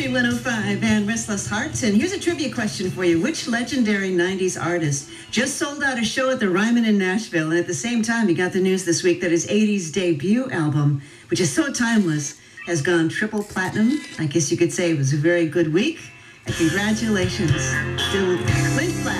Country 105 and Restless Hearts. And here's a trivia question for you. Which legendary 90s artist just sold out a show at the Ryman in Nashville? And at the same time, he got the news this week that his 80s debut album, which is so timeless, has gone triple platinum. I guess you could say it was a very good week. And congratulations to Clint Black.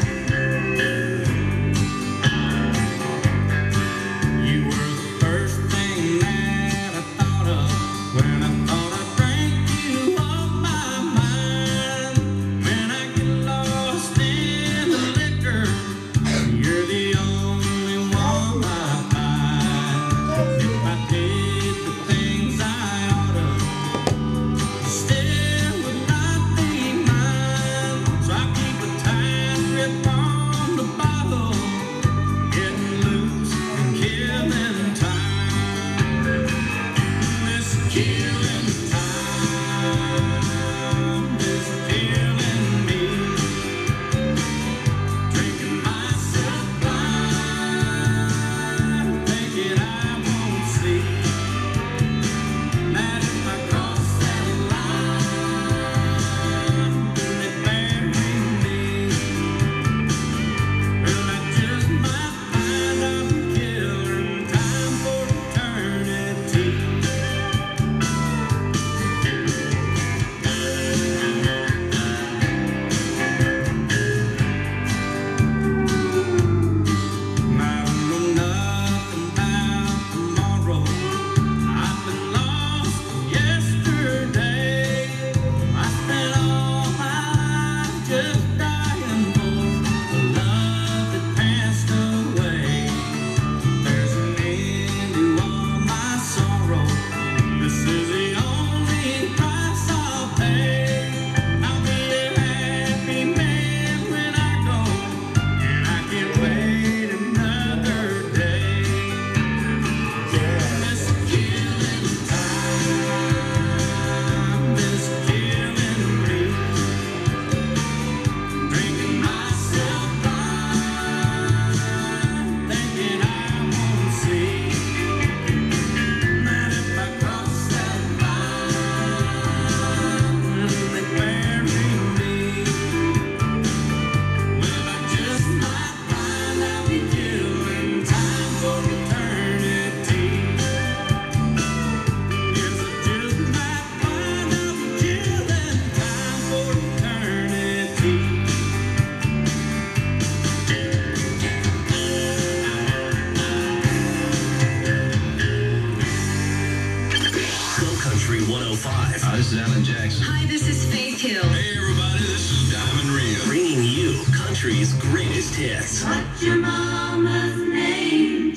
This is Alan Jackson. Hi, this is Faith Hill. Hey, everybody, this is Diamond Rio. Bringing you country's greatest hits. What's your mama's name,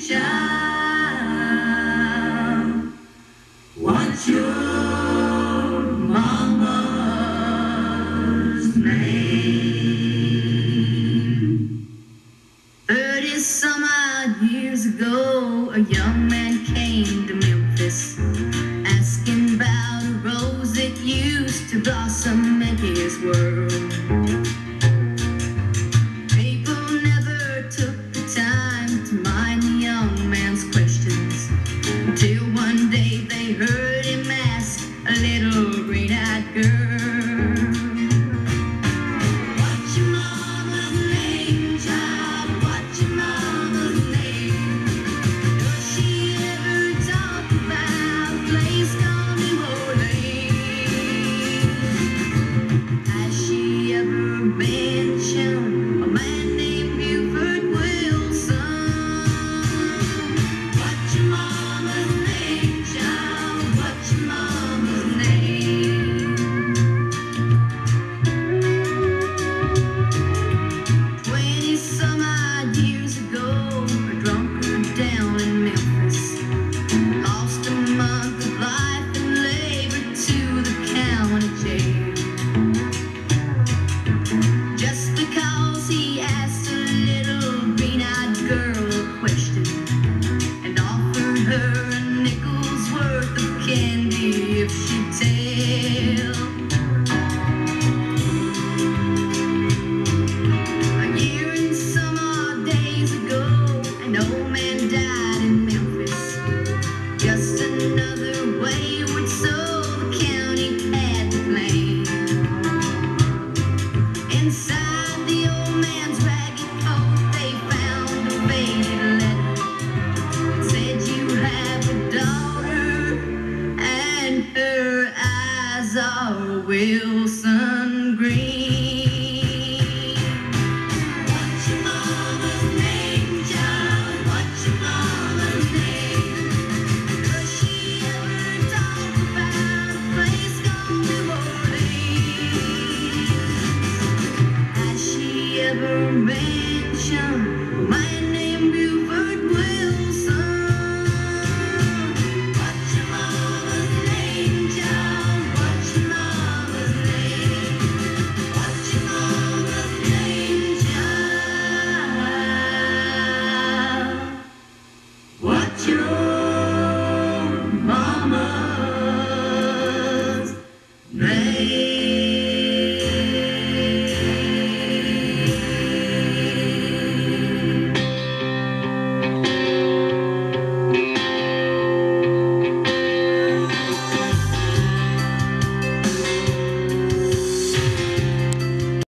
child? What's your mama's name? 30-some-odd years ago, a young man came to Memphis, asking about a rose that used to blossom in his world. People never took the time to mind the young man's questions, until one day they heard him ask a little green-eyed girl, "What's your mama's name, child? What's your mama's name? Does she ever talk about a place called New Orleans? Has she ever mentioned a man named Buford Wilson? What's your mama's name, child? What's your mama's name?" 20-some-odd years ago, a drunkard down in Memphis lost a month of life and labor to the county jail, just because he asked a little green-eyed girl a question and offered her a nickel's worth of candy if she'd tell. A year and some odd days ago, an old man died in Memphis, just another wayward soul the county had to blame. Lazar Wilson